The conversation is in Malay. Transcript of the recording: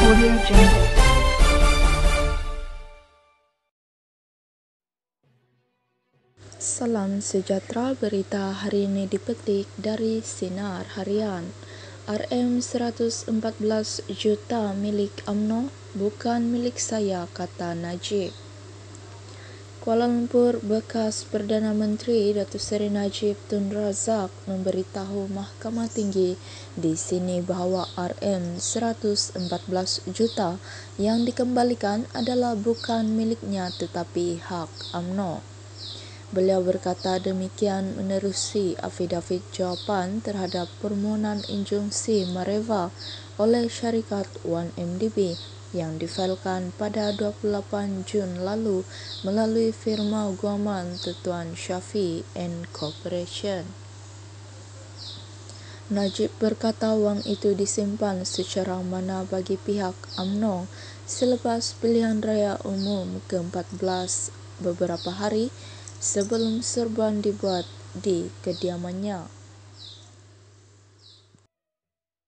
Audio Jungle. Salam sejahtera, berita hari ini dipetik dari Sinar Harian. RM 114 juta milik UMNO, bukan milik saya, kata Najib. Kuala Lumpur, bekas Perdana Menteri Datuk Seri Najib Tun Razak memberitahu Mahkamah Tinggi di sini bahawa RM 114 juta yang dikembalikan adalah bukan miliknya tetapi hak UMNO. Beliau berkata demikian menerusi afidavit jawapan terhadap permohonan injunksi Mareva oleh syarikat 1MDB yang difailkan pada 28 Jun lalu melalui firma guaman Tuan Syafiee & Corporation. Najib berkata wang itu disimpan secara amanah bagi pihak UMNO selepas pilihan raya umum ke-14 beberapa hari sebelum serban dibuat di kediamannya.